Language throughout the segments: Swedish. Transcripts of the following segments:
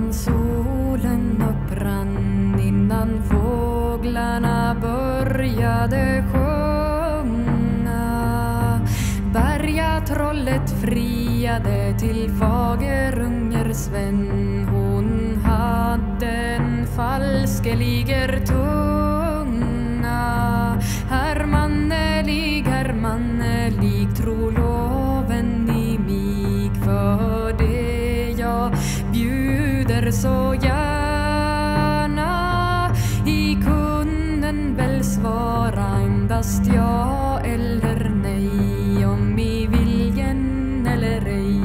Innan solen upprann, innan fåglarna började sjunga, bergatrollet friade till Fagerunger Sven. Hon hade en falskeliger tunga. Hermannelig, tro loven i mig, för det jag bjuder så gärna. I kunden väl svara endast ja eller nej, om i viljen eller ej.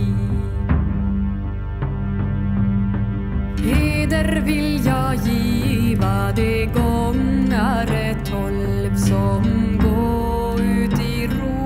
Heder vill jag giva de gångare 12 som gå ut i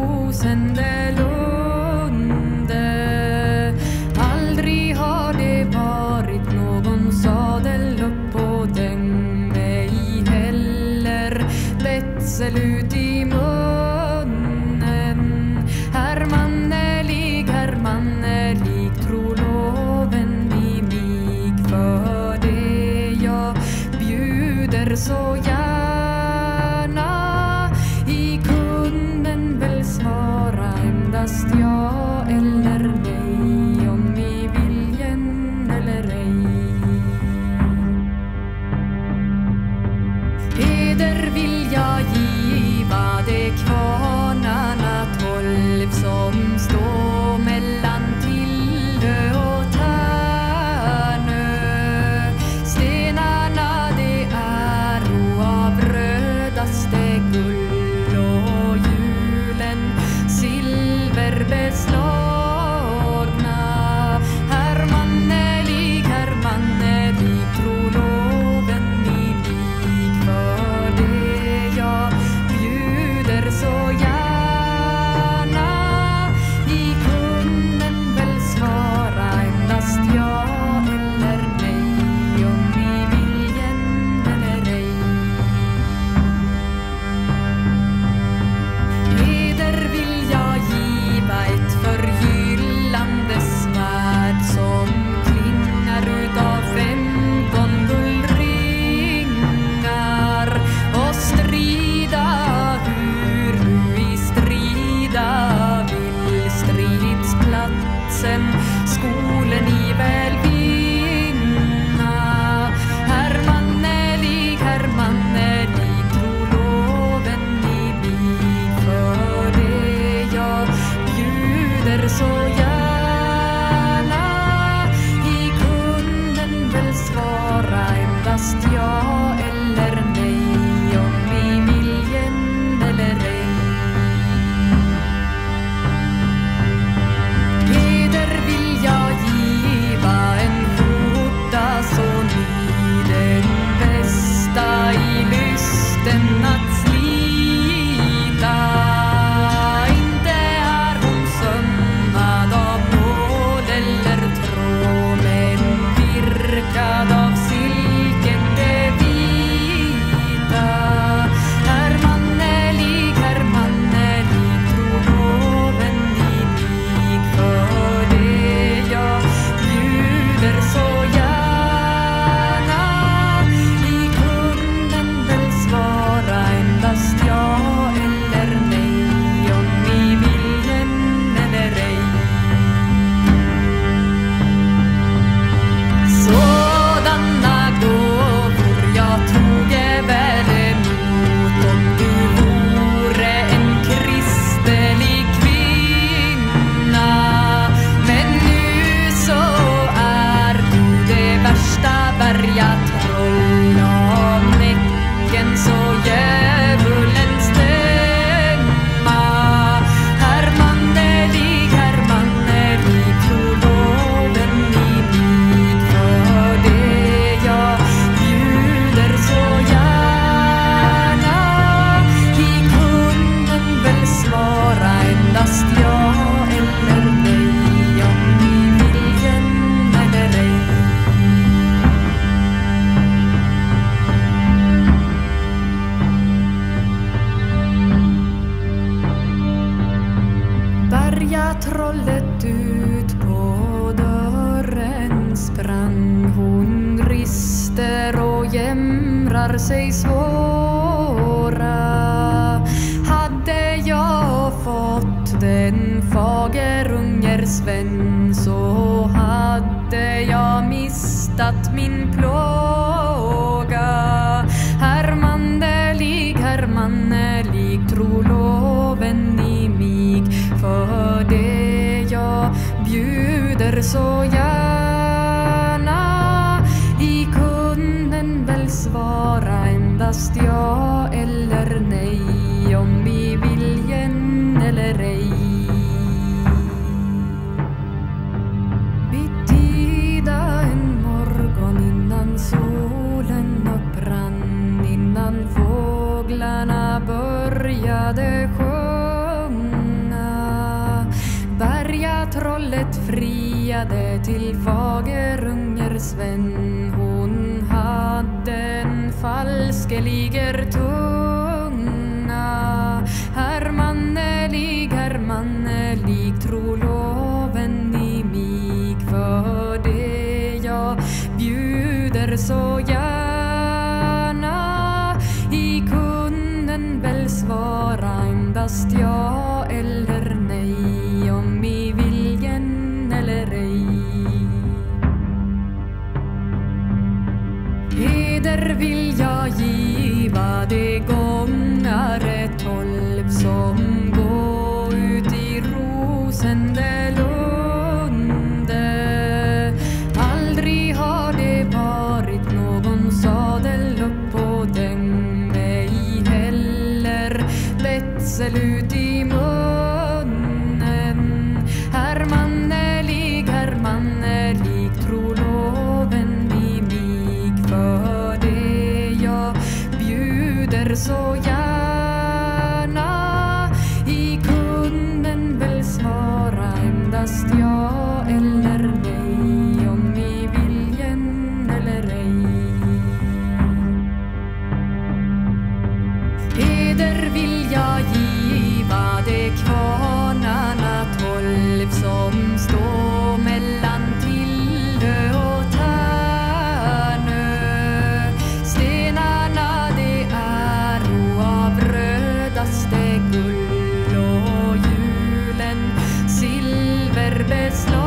Rosendelunde. Aldrig har det varit någon sadel upp på den, ej heller betsel ut i munnen. Hermannelig, tro loven i mig, för det jag bjuder så gärna. I kunden väl svara endast ja eller nej, om i viljen eller ej. Heder vill jag giva de kvarnarna 12 som står mellan Tillö och Tärnö. Stenarna det är av rödaste guld och julen silverbeslagna. Hermannelig, tro loven i mig, för det jag bjuder så gärna. I kunden väl svara endast ja eller nej, om i viljen eller ej. Heder vill jag giva ett förgyllande svärd som klingar utav 15 guldringar, och strida hur du i strida vill. Stridsplatsen skolen i väl vinna. Hermannelig, tro loven i mig, för det jag bjuder så gärna. I kunden väl svara endast ja eller nej, om i viljen eller ej. Heder vill jag giva en skjorta så ny, den bästa i lysten att slita. Inte är hon sömmad av nål eller tråd, men virkad av silken det vita. Hermannelig, tro loven i mig, för det jag bjuder så gärna. I kunden väl svara endast ja eller nej, om i viljen eller ej. Sådana gåvor jag toge väl emot, om du vore en kristelig kvinna. Men nu så är du det värsta bergatroll, av näcken så djävulen stämma. Hermannelig, tro loven i mig, för det jag bjuder så gärna. I kunden väl svara endast ja eller nej, om i viljen eller ej. Bergatrollet ut på dörren sprang. var sig svåra. Hade jag fått den fagerunger-Sven, så hade jag mistat min plåga. Hermannelig, tro loven i mig, för det jag bjuder så gärna. I kunden väl svara endast ja eller nej, om i viljen eller ej. Betida en morgon innan solen upprann, innan fåglarna började sjunga. Bergatrollet friade till fagerunger-Sven. Hon hade en falskeliger tunga. Hermannelig, tro loven i mig, för det jag bjuder så gärna. I kunden väl svara endast ja eller nej, om i viljen eller ej. Heder vill jag giva de gångare 12 som gå ut i Rosendelunde. Aldrig har det varit någon sadel upp på dem, ej heller betsel ut i munnen. Hermannelig, tro loven i mig, för det jag bjuder så gärna. I kunden väl svara endast ja eller nej, om i viljen eller ej. Heder vill jag giva de kvarnarna 12 som står mellan Tillö och Tärnö. Stenarna det är av rödaste guld, och julen silverbeslag.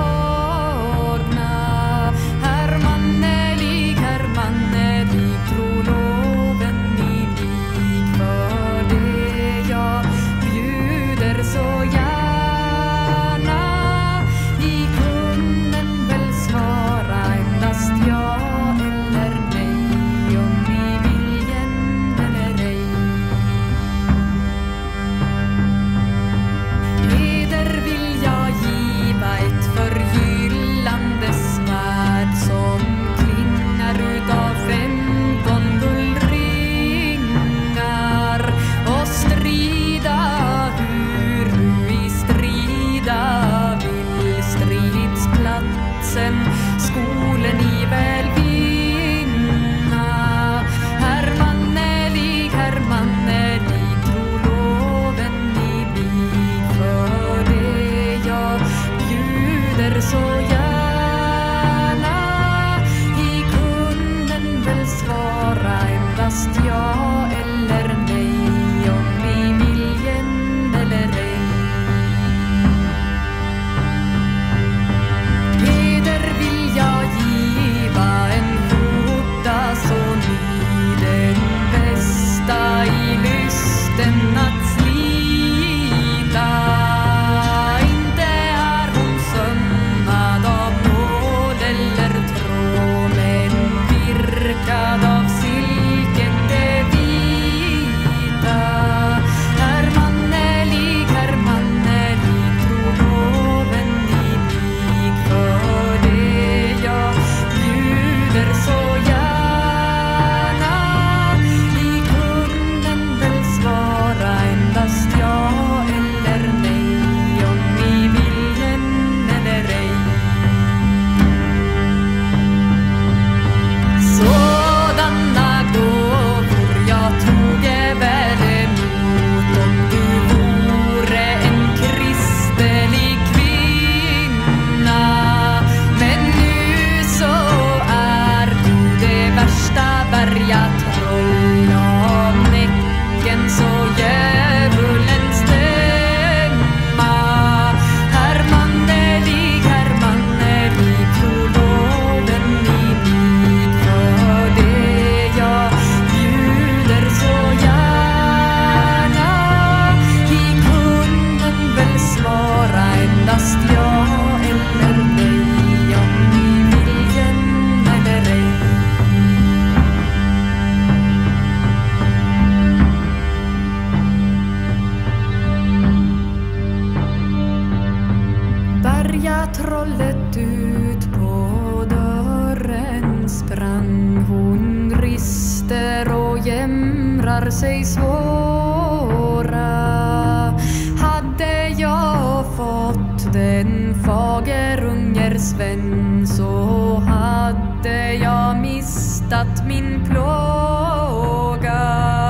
Bärga trollet ut på dörren sprang. Hon rister och jämrar sig svåra. Hade jag fått den fagerunger-Sven, så hade jag mistat min plåga.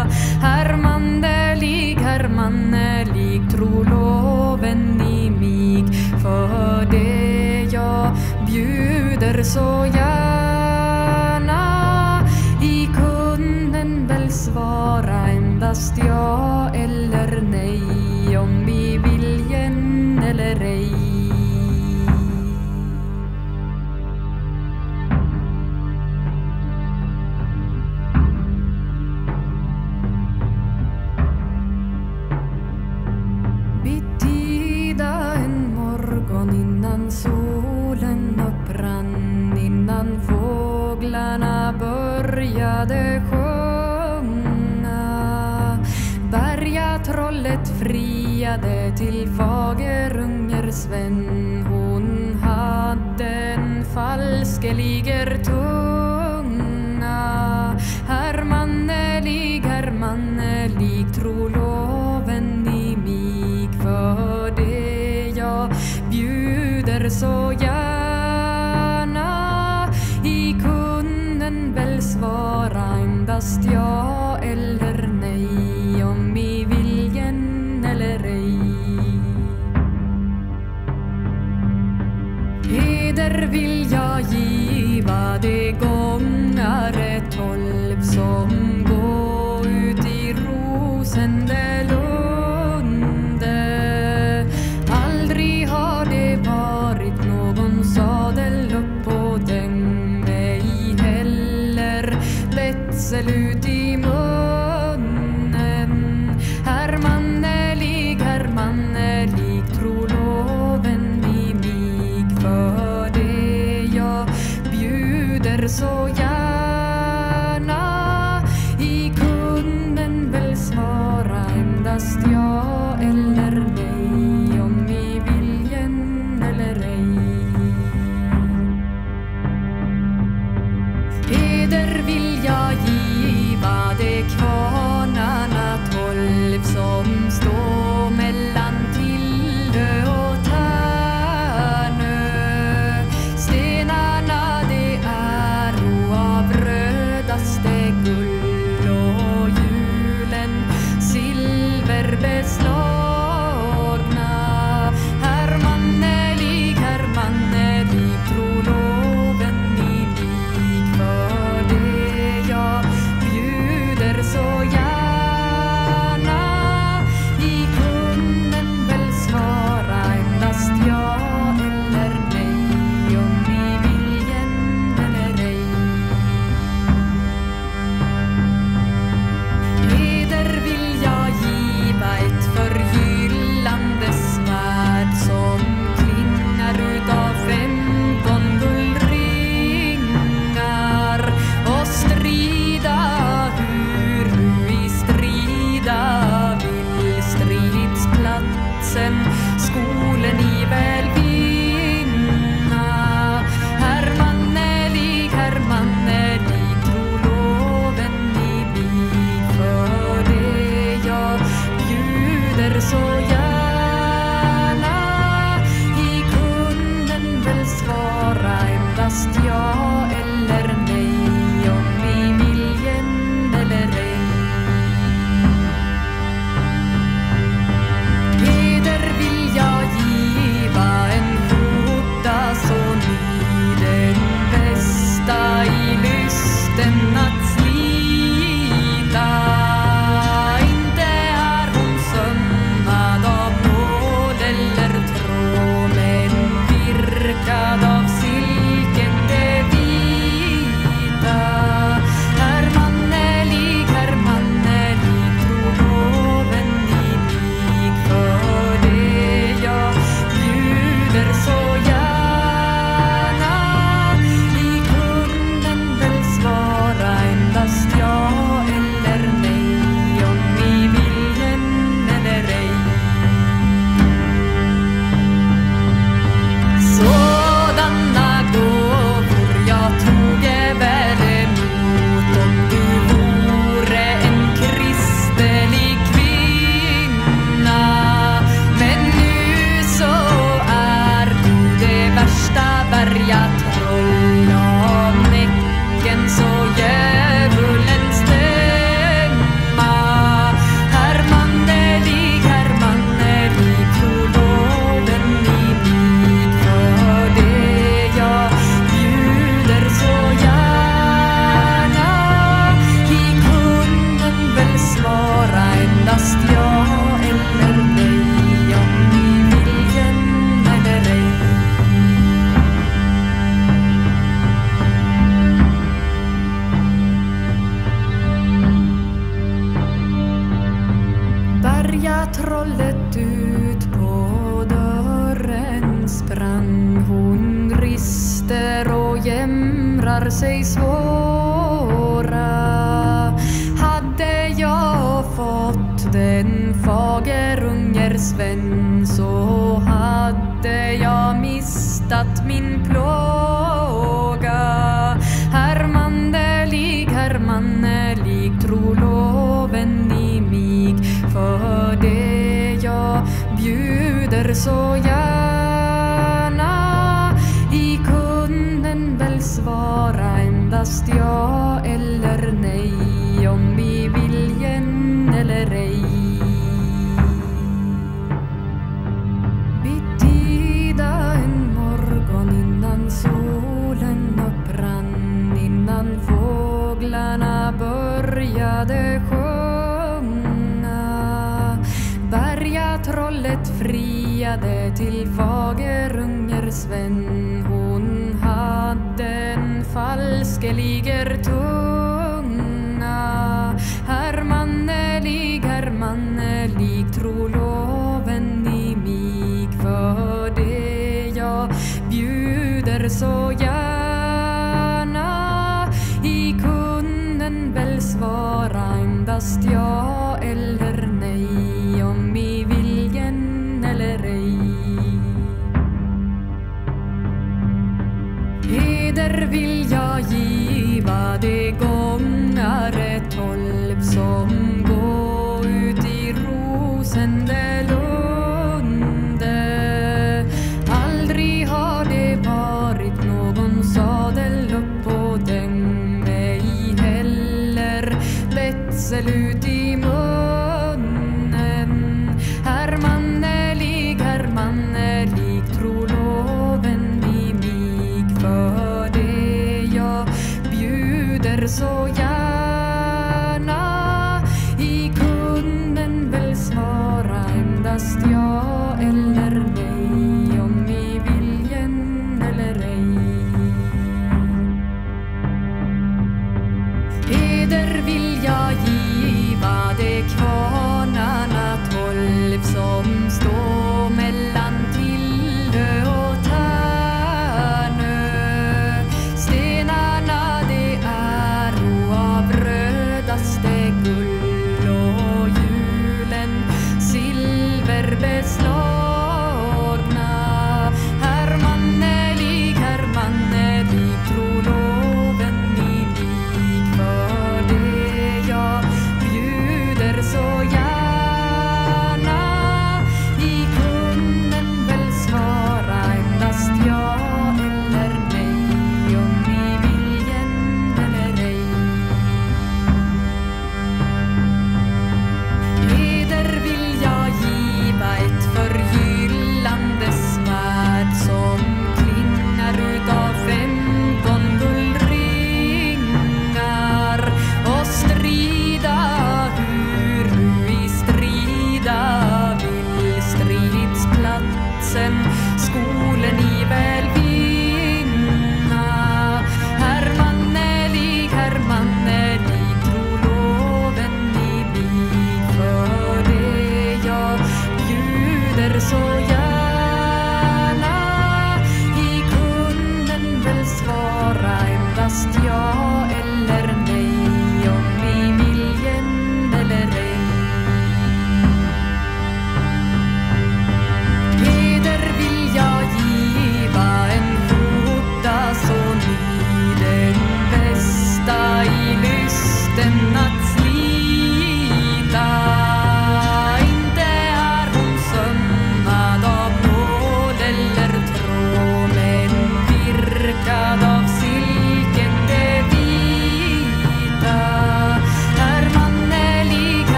Hermannelig, tro loven i mig, för det jag bjuder så gärna. I kunden väl svara endast ja eller nej, om i viljen eller ej. Bittida en morgon innan solen upprann, innan fåglarna började sjunga. Bergatrollet friade till fagerunger-Sven. Hon hade en falskeliger tunga. Hermannelig, tro loven i mig, för det jag bjuder så gärna. I kunden väl svara endast ja eller nej, om i viljen eller ej. Heder vill jag giva de gångare 12 som gå ut i Rosendelunde. Aldrig har det varit någon sadel upp på den, ej heller betsel ut i munnen. Hermannelig, tro loven i mig, för det jag bjuder så gärna. I kunden väl svara endast ja eller nej, om i viljen eller ej. Heder vill jag giva de var sig svåra. Hade jag fått den fagerunger-Sven, så hade jag mistat min plåga. Hermannelig, tro loven i mig, för det jag bjuder så gärna. I kunden väl svara endast ja eller nej, om i viljen eller ej. Betida en morgon innan solen upprann, innan fåglarna började sjunga. Bergatrollet friade till fagerunger-Sven. Hon hade en falskeliger tunga. Hermannelig, tro loven i mig, för det jag bjuder så gärna. I kunden väl svara endast ja eller nej, om i viljen eller ej. Heder vill jag giva de gångare 12 som gå ut i Rosendelunde. Aldrig har det varit någon sadel upp på dem, ej heller betsel ut i munnen. Hermannelig, tro loven i mig, för det jag bjuder så gärna. I kunden väl svara endast ja eller nej, om i viljen eller ej. Heder vill jag giva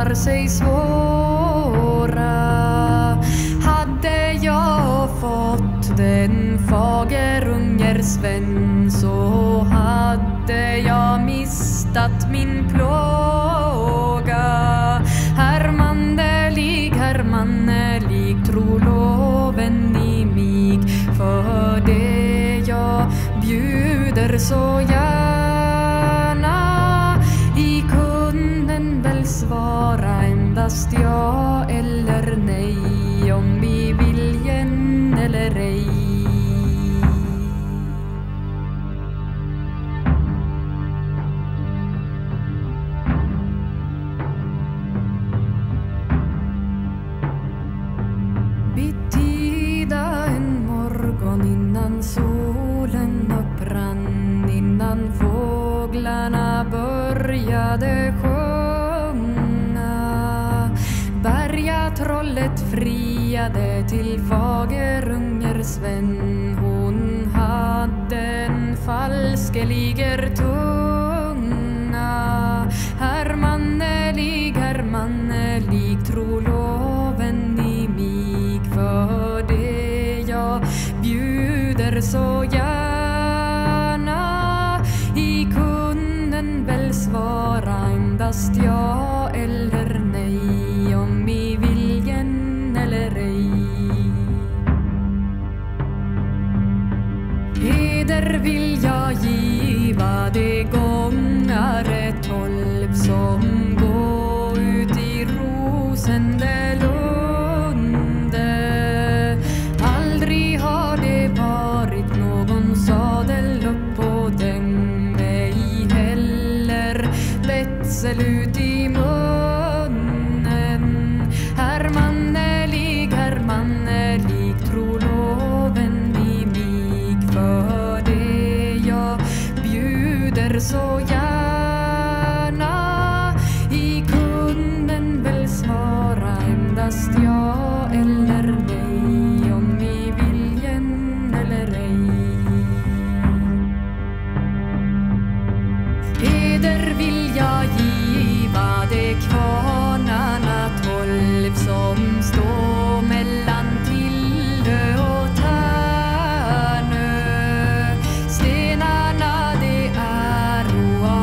visar sig svåra. Hade jag fått den fagerunger-Sven, så hade jag mistat min plåga. Hermannelig, tro loven i mig, för det jag bjuder så gärna. I kunden väl svara endast ja eller nej, om i viljen eller ej. Bittida en morgon innan solen upprann, innan fåglarna började sjunga. Bergatrollet friade till fagerunger-Sven. Hon hade en falskeliger tunga. Hermannelig, tro loven i mig, för det jag bjuder så gärna. I kunden väl svara endast ja eller nej, om i viljen eller ej. Heder vill jag giva de gångare 12 som gå ut i Rosendelunde. Aldrig har det varit någon sadel upp på dem, ej heller betsel ut i munnen. Hermannelig, tro loven i mig, för det jag bjuder så gärna. I kunden väl svara endast ja eller nej, om i viljen eller ej. Heder vill jag giva de kvarnarna 12 som står mellan Tillö och Tärnö. Stenarna det är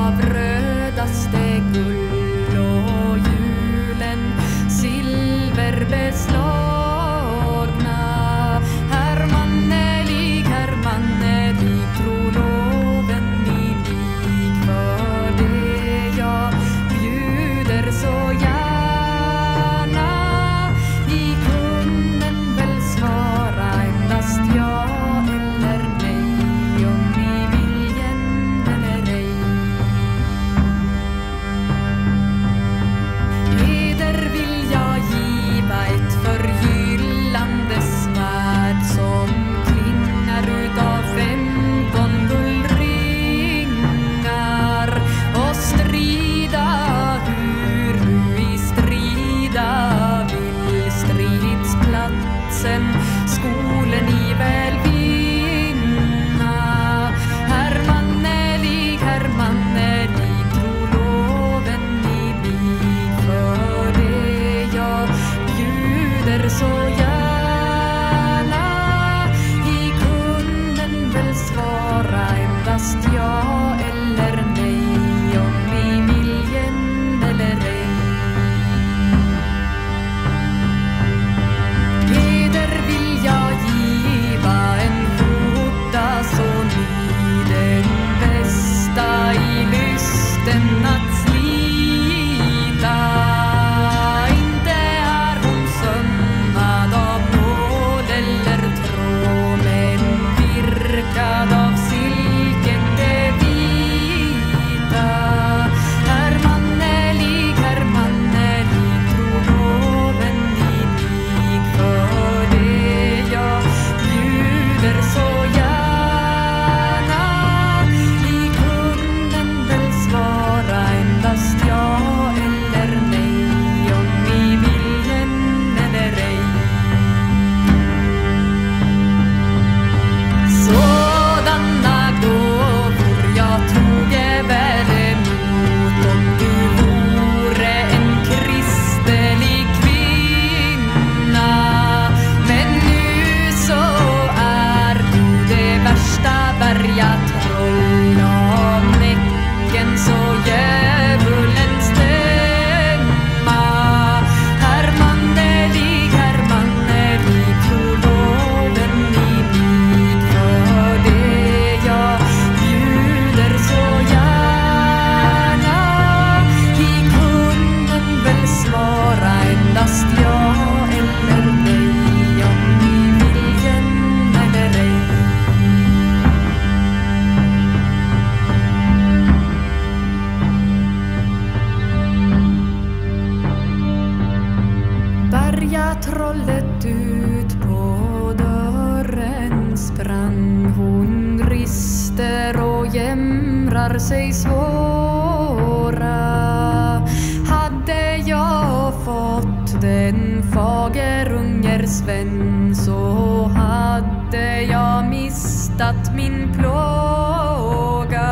rätt ut på dörren sprang. Hon rister och jämrar sig svåra. Hade jag fått den fagerunger-Sven så hade jag mistat min plåga.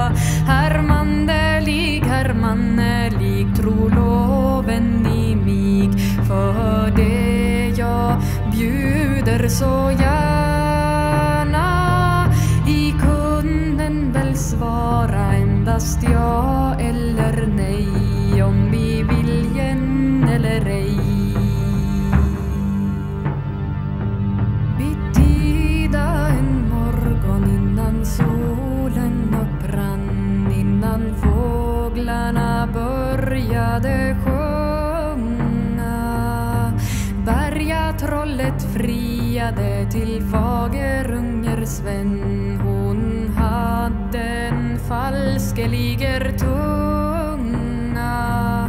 Hermannelig, tro loven i mig för det jag bjuder så gärna. I kunden väl svara endast ja eller nej, om vi viljen eller ej. Betida en morgon innan solen upprann, innan fåglarna började sjunga. Bergatrollet friade till fagerunger-Sven. Hon hade en falskeliger tunga.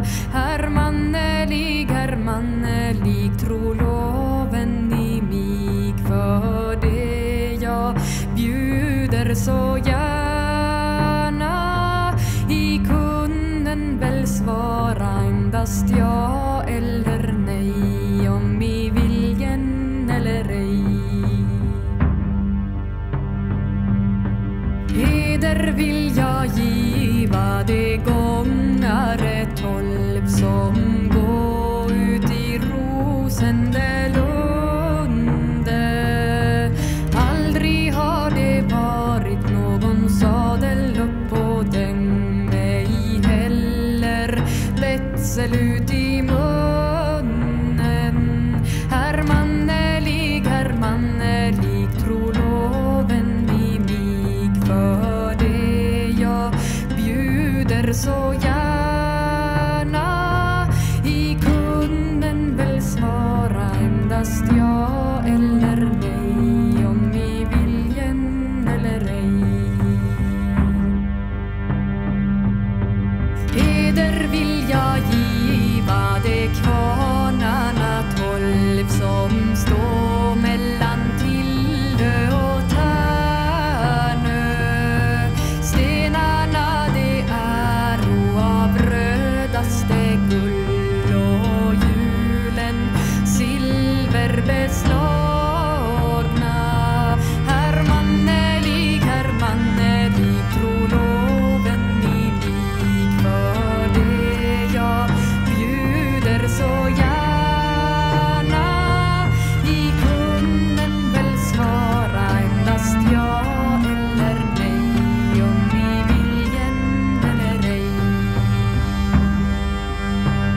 Hermannelig, tro loven i mig för det jag bjuder så gärna. I kunden väl svara endast ja eller nej, om i viljen eller ej. Eder vill jag giva de gångare 12 som gå ut i rosende lunde. Aldrig har det varit någon sadel upp på den, ej heller betsel ut i munnen. Hermannelig, tro loven i mig för det jag bjuder så gärna. I kunden väl svara endast ja eller nej, om i viljen eller ej. Eder vill jag giva de kvarnarna 12 som står mellan Tillö och Tärnö. Stenarna det är av rödaste guld och hjulen silverbeslagna. Hermannelig, tro loven i mig för det jag bjuder så gärna. I kunden väl svara endast ja eller nej, om i viljen eller ej.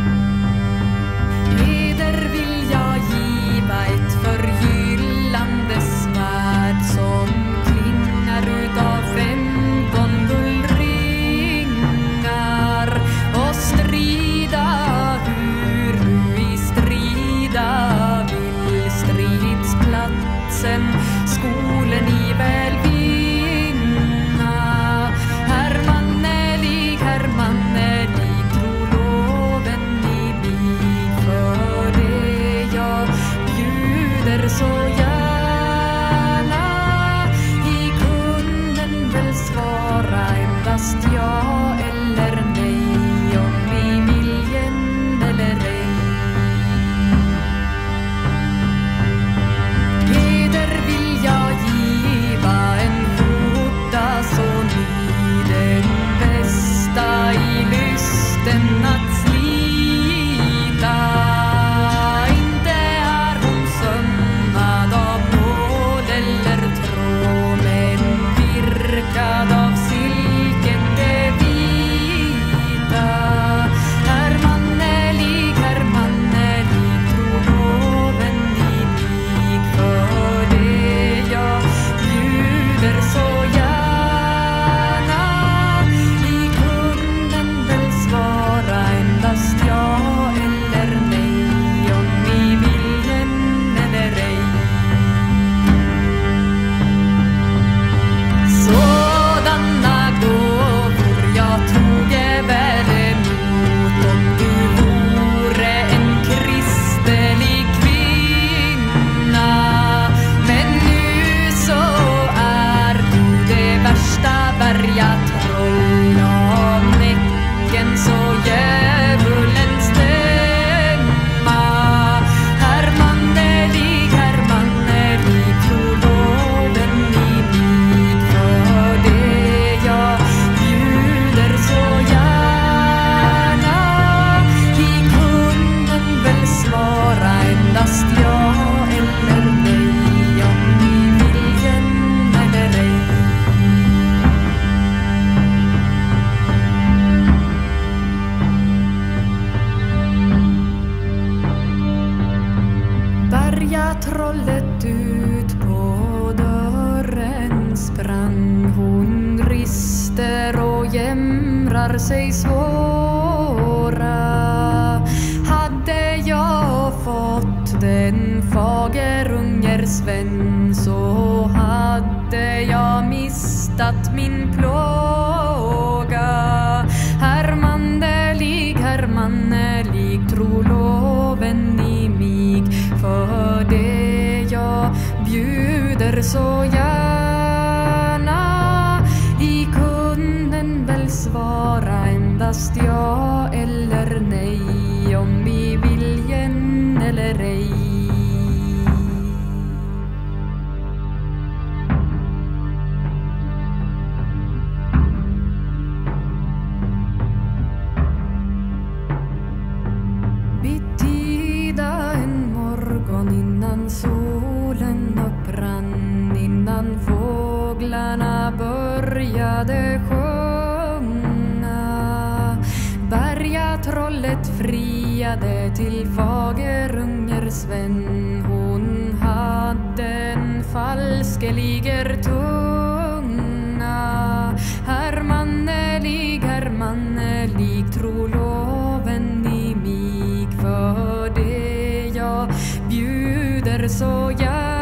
slumrar sig svåra. Hade jag fått den fagerunger-Sven, så hade jag mistat min plåga. Hermannelig, tro loven i mig, för det jag bjuder så gärna. I kunden väl svara endast ja eller nej, om vi viljen eller ej. Bittida en morgon innan solen upprann, innan fåglarna började sjunga. Bergatrollet friade till fagerunger-Sven. Hon hade en falskeliger tunga. Hermannelig, tro loven i mig, för det jag bjuder så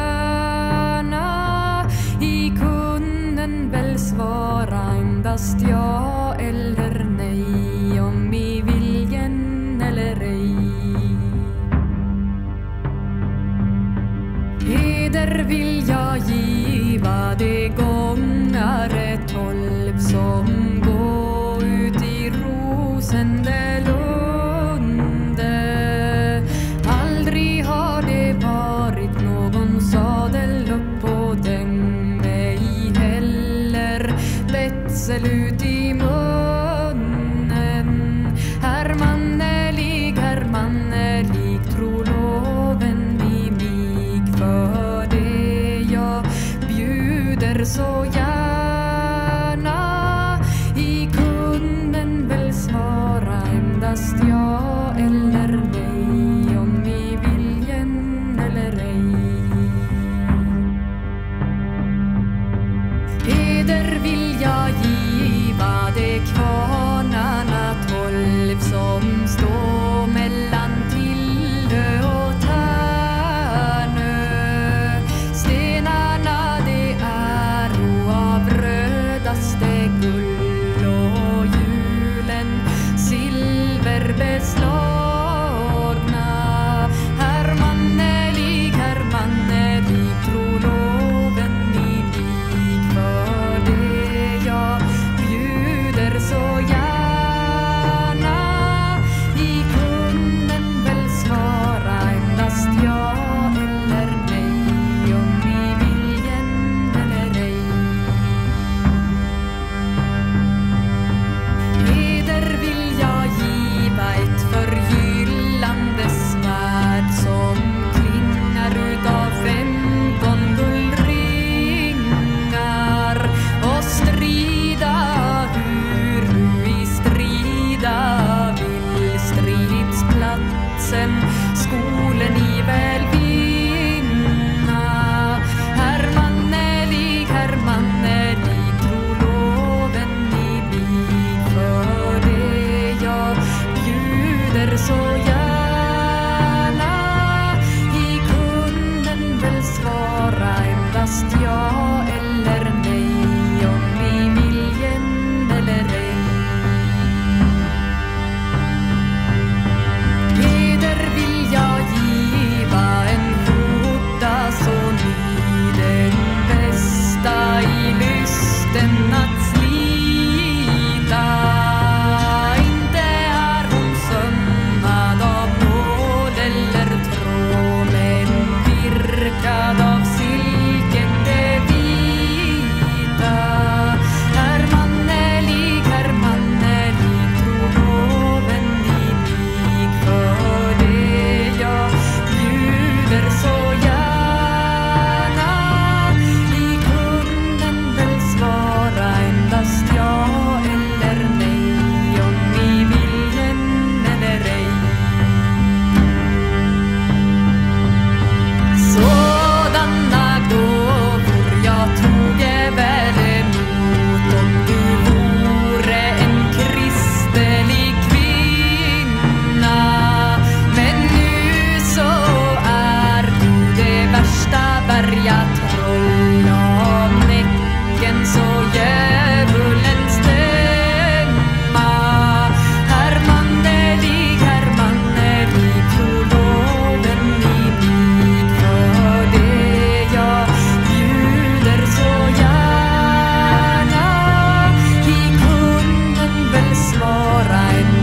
gärna. I kunden väl svara endast ja eller nej, om i viljen eller ej. Heder vill jag giva de gångare 12 som gå ut i rosende lunde. Aldrig har det varit någon sadel upp på dem, ej heller betsel ut i munnen. Hermannelig, tro loven i mig, för det jag bjuder så gärna. I kunden väl svara endast ja eller nej, om i viljen eller ej. Heder vill jag giva de kvarnarna 12 som står mellan Tillö och Tärnö. Stenarna det är av rödaste guld, och hjulen silverbeslagna. Hermannelig, tro loven i mig, för det jag bjuder så gärna. I kunden väl svara endast ja eller nej, om i viljen eller ej. Heder vill jag giva ett förgyllande svärd som klingar utav 15 guldringar, och strida hur i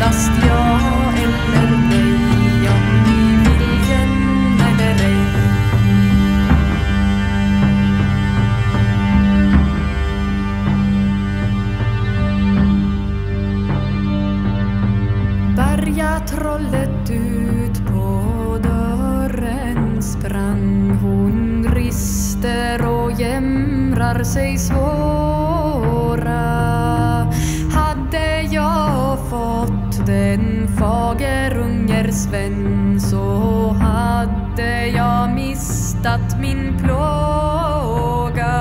endast ja eller nej, om vi viljen eller ej. Bärga trollet ut på dörren sprang. Hon rister och jämrar sig svåra. Hade jag fått den fagerunger-Sven, så hade jag mistat min plåga.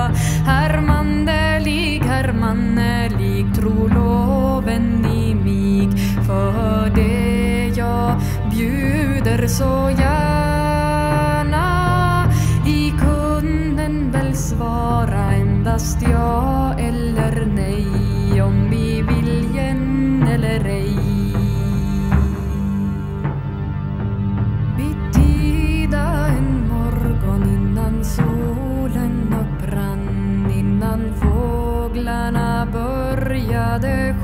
Hermannelig, tro loven i mig, för det jag bjuder så gärna. I kunden väl svara endast ja eller nej, om vi viljen eller ej. Betida en morgon innan solen upprann, innan fåglarna började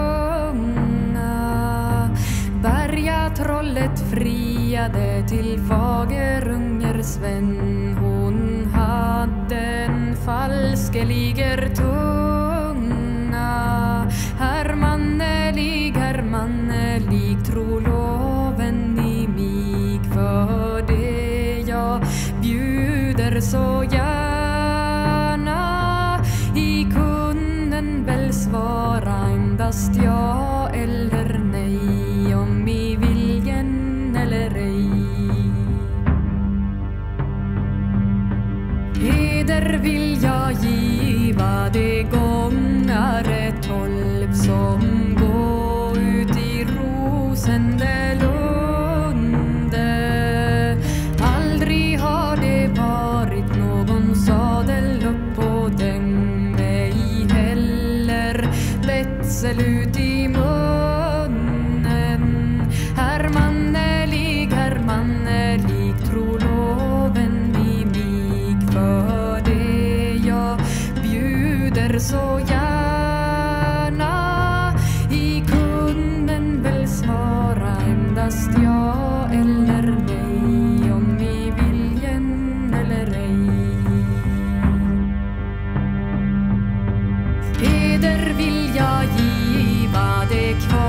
sjunga. Bergatrollet friade till fagerunger-Sven. Hon hade en falskeliger tunga. Hermannelig, tro loven i mig, för det jag bjuder så gärna. I kunden väl svara endast ja eller nej, om i viljen eller ej. Eder vill jag giva de gångare 12 som gå ut i Rosendelunde. Aldrig har det varit någon sadel upp på den, ej heller betsel ut i munnen. Hermannelig, tro loven i mig, för det jag bjuder så gärna. I kunden väl svara endast ja eller nej, om i viljen eller ej. Eder vill jag giva det kvar.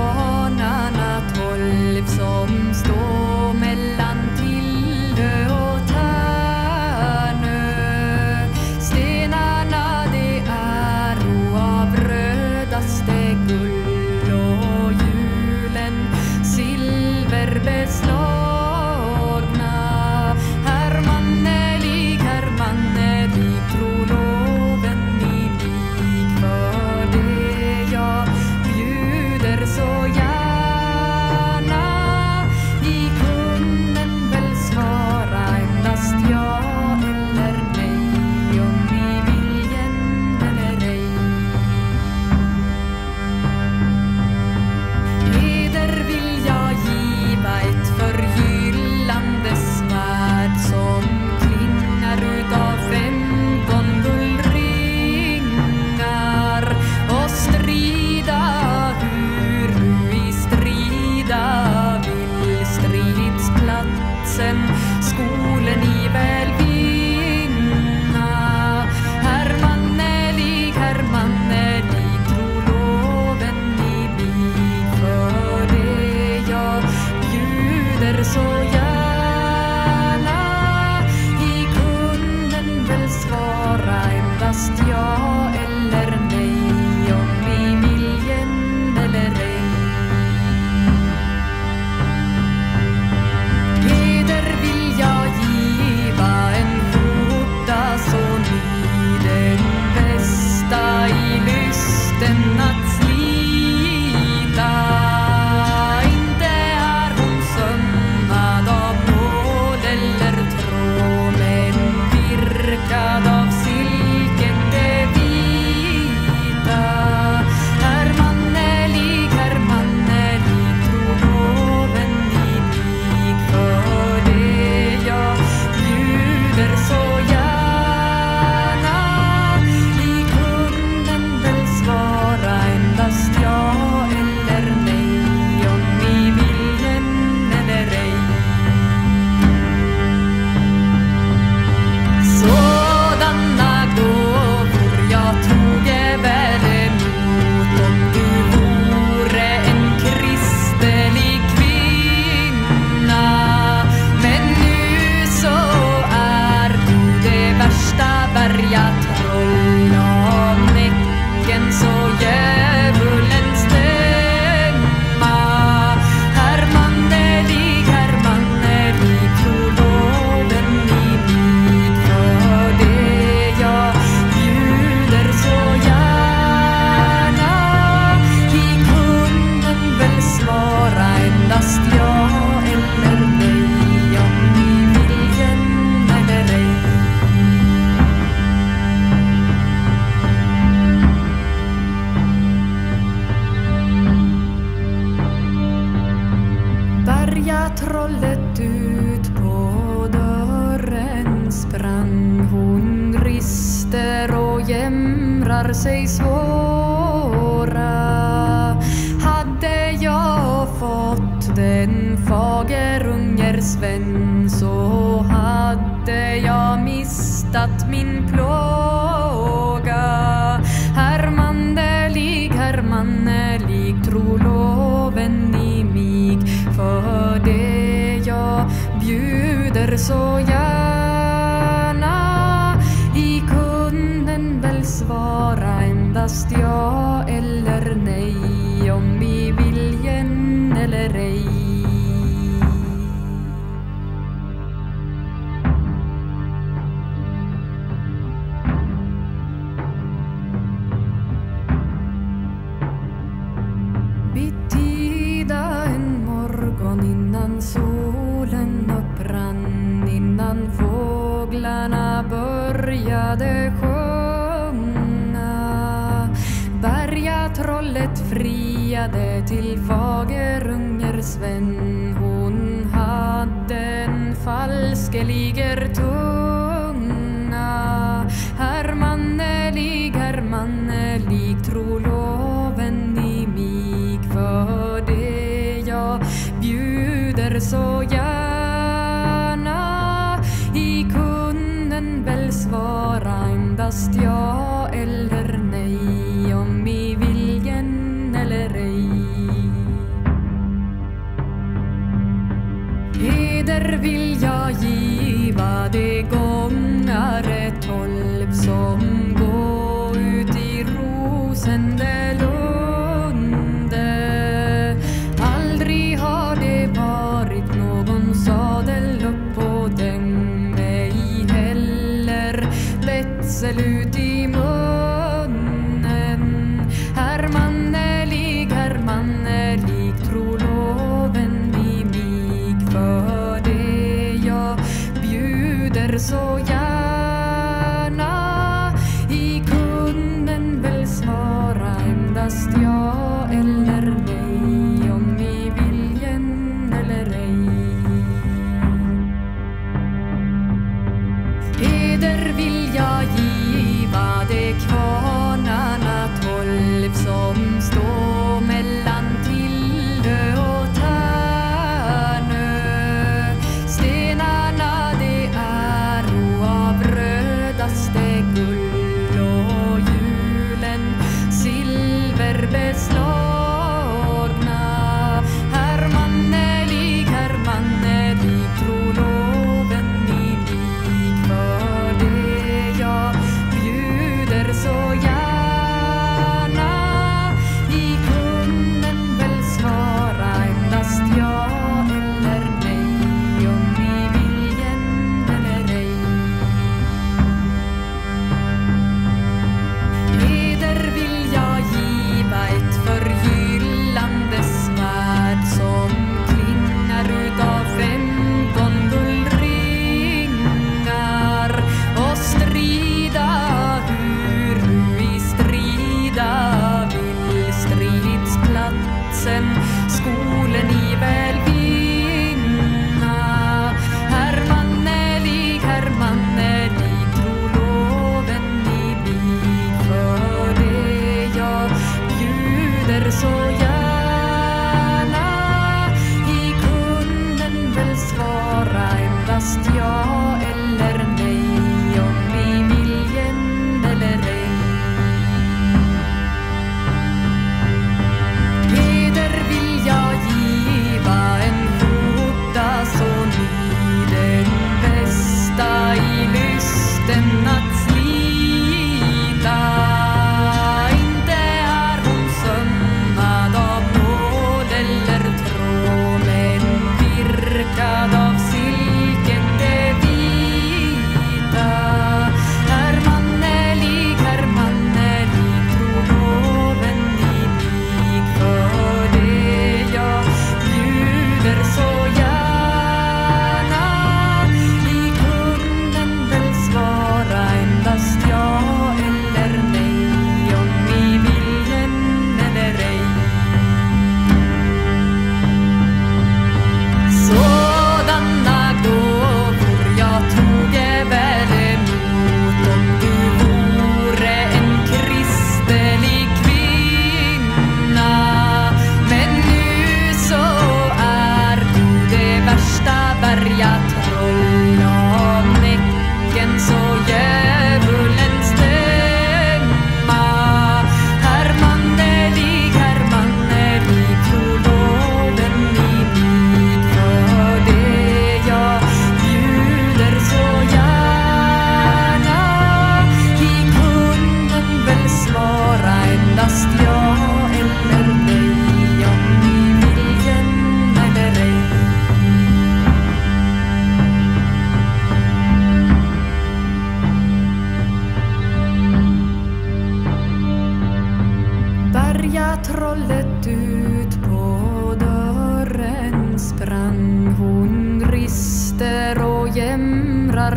trollet ut på dörren sprang. Hon rister och jämrar sig svåra. Hade jag fått den fagerunger-Sven, så hade jag mistat min plåga. Hermannelig, tro loven i mig, för det jag bjuder så gärna. I kunden väl svara endast ja eller nej, om i viljen eller ej. Bittida en morgon innan solen upprann, innan fåglarna började sjunga. Bergatrollet friade till fagerunger-Sven. Hon hade en falskeliger tunga. Hermannelig, tro loven i mig, för det jag bjuder så gärna. I kunden väl svara endast ja eller nej, om i viljen eller ej. Eder vill jag giva de gångare 12 som gå ut i Rosendelunde. Aldrig har det varit någon sadel upp på dem, ej heller betsel ut i munnen. Hermannelig, tro loven i mig, för det jag bjuder så gärna. I kunden väl svara endast ja eller nej, om i viljen eller ej. Eder vill jag giva de kvarnarna 12 som står mellan Tillö och Tärnö. Stenarna det är av rödaste guld och julen silverbeslagna. Hermannelig, tro loven i mig, för det jag bjuder så gärna. I kunden väl svara endast ja eller nej, om i viljen eller ej. Eder vill jag giva ett förgyllande svärd som klingar utav 15 guldringar, och strida hur du i strida vill. Stridsplatsen skolen i väl vinna. Hermannelig, tro loven i mig, för det jag bjuder så gärna. I kunden väl svara endast ja eller nej, om i viljen eller ej. Eder vill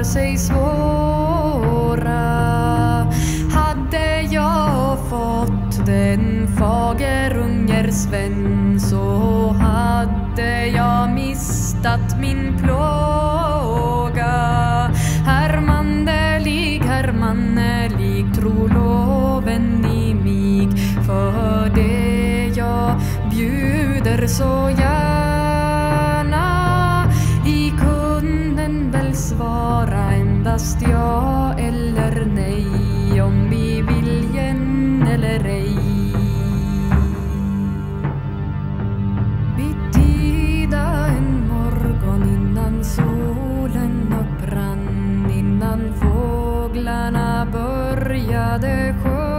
sig svåra. Hade jag fått den fagerunger Sven, så hade jag mistat min plåga. Hermannelig, tro loven i mig, för det jag bjuder så gärna. I kunden väl svara endast ja eller nej, om vi viljen eller ej. Bittida en morgon innan solen upprann, innan fåglarna började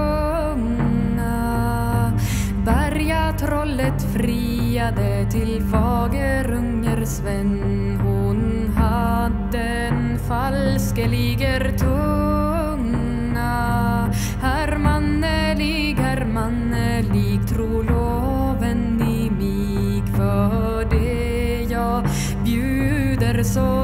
sjunga. Bergatrollet friade till fagerunger Sven. Hon hade en falskeliger tunga. Hermannelig, tro loven i mig, för det jag bjuder så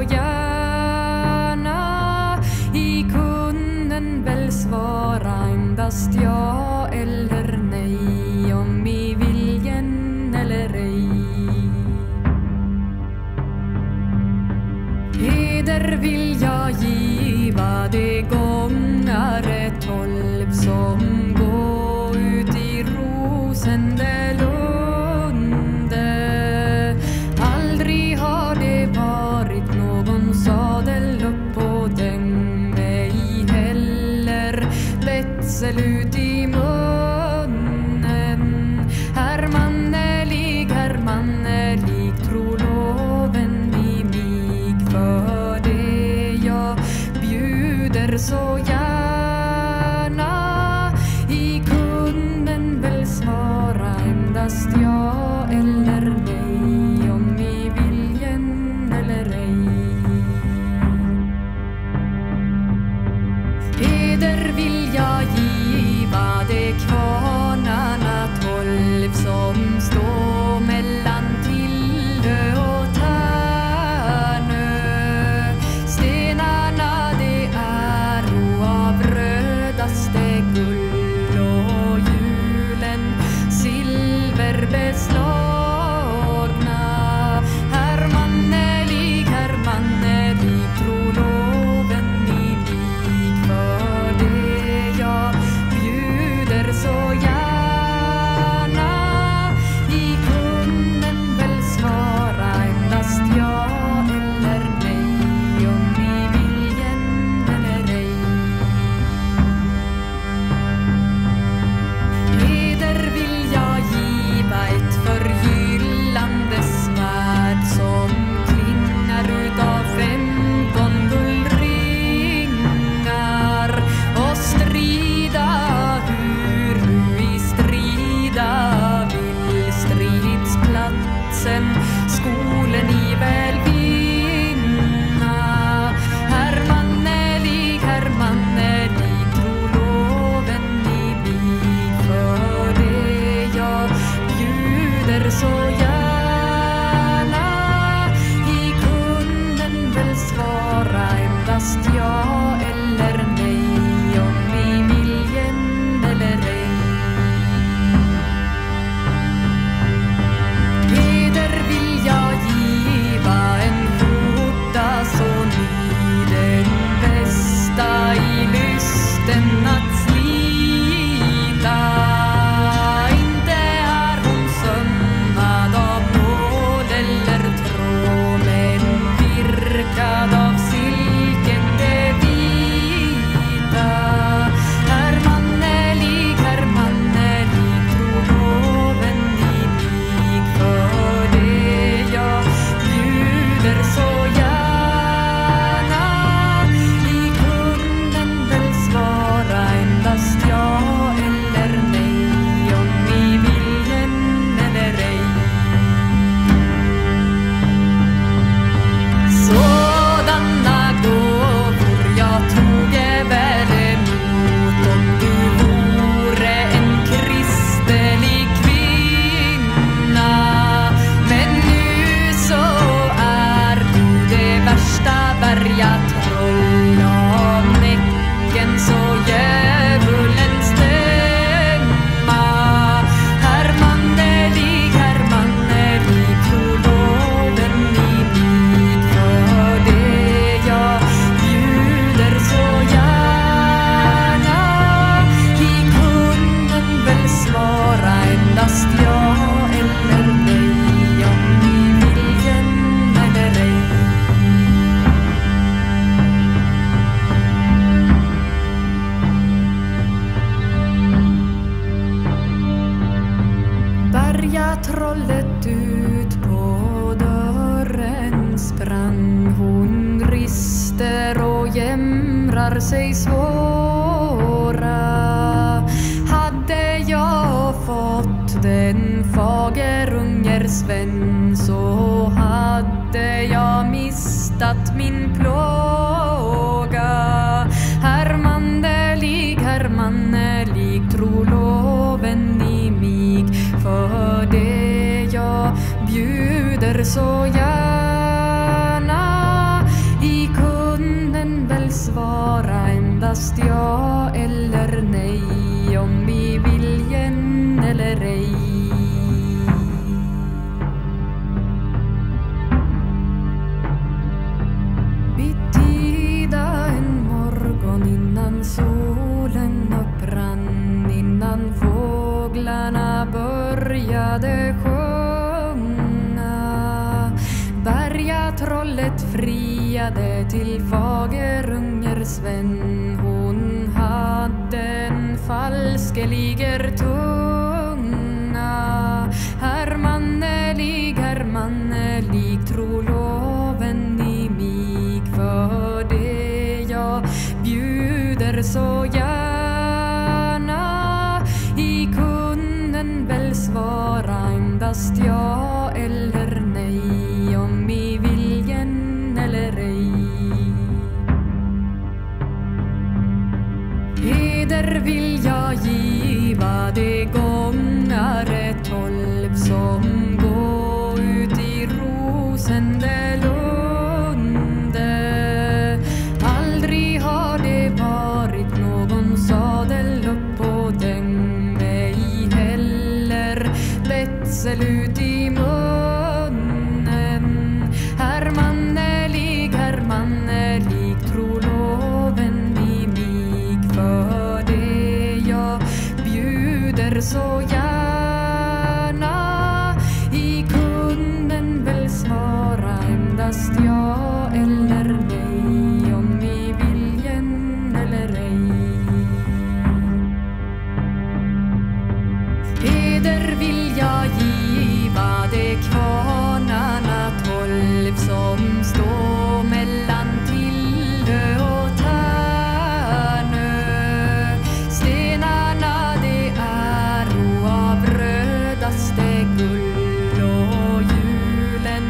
gärna. I kunden väl svara endast ja eller nej, om i viljen eller ej. Heder vill jag giva de gångare 12 som gå ut i Rosendelunde. Aldrig har det varit någon sadel upp på dem, ej heller betsel ut i munnen. Hermannelig, tro loven i mig, för det jag bjuder så gärna. I kunden väl svara endast ja eller nej, om i viljen eller ej. Heder vill jag giva de kvarnarna 12 som står mellan Tillö och Tärnö. Stenarna det är av rödaste guld, och julen silverbeslagna. Hermannelig, tro loven i mig, för det jag bjuder så gärna. I kunden väl svara endast ja eller nej, om i viljen eller ej. Heder vill jag giva ett förgyllande svärd som klingar utav 15 guldringar, och strida hur du i strida vill. Stridsplatsen skolen i väl vinna. Hermannelig, tro loven i mig, för det jag bjuder så gärna. I kunden väl svara endast ja eller nej, om i viljen eller ej. Heder vill jag giva en skjorta så ny, den bästa i lysten att slita. Inte är hon sömmad av trollet ut på dörren sprang. Hon rister och jämrar sig svåra. Hade jag fått den fagerunger-Sven, så hade jag mistat min plåga. Hermannelig, tro loven i mig, för det jag bjuder så gärna. I kunden väl svara endast ja eller nej, om vi viljen eller ej. Bittida en morgon innan solen upprann, innan fåglarna började sjunga. Bergatrollet friade till fagerunger-Sven. Hon hade en falskeliger tunga. Hermannelig, tro loven i mig, för det jag bjuder så gärna. I kunden väl svara endast ja eller nej, om i viljen eller ej. Heder vill jag giva de gångare 12 som gå ut i rosende lunde. Aldrig har det varit någon sadel upp på dem, ej heller betsel ut i munnen. Hermannelig, tro loven i mig, för det jag bjuder så gärna. I kunden väl svara endast ja eller nej, om i viljen eller ej. Heder vill jag giva de kvarnarna 12 som står mellan Tillö och Tärnö. Stenarna det är av rödaste guld och julen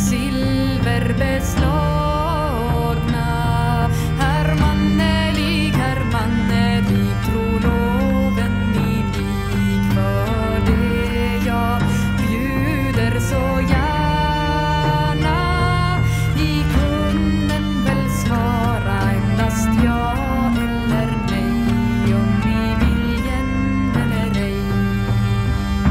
silverbeslagna. Hermannelig, tro loven i mig, för det jag bjuder så gärna. I kunden väl svara endast ja eller nej, om i viljen eller ej.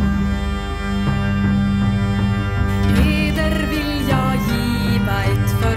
Heder vill jag giva ett för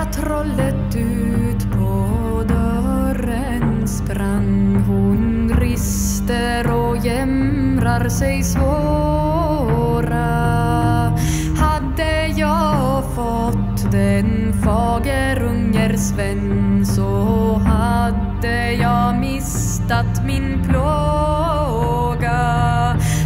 trollet ut på dörren sprang. Hon rister och jämrar sig svåra. Hade jag fått den fagerunger-Sven, så hade jag mistat min plåga.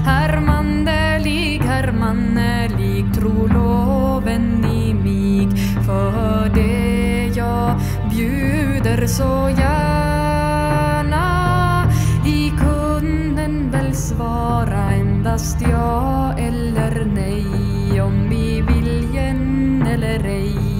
Hermannelig, tro loven i mig, för det jag bjuder så gärna. I kunden väl svara endast ja eller nej, om vi viljen eller ej.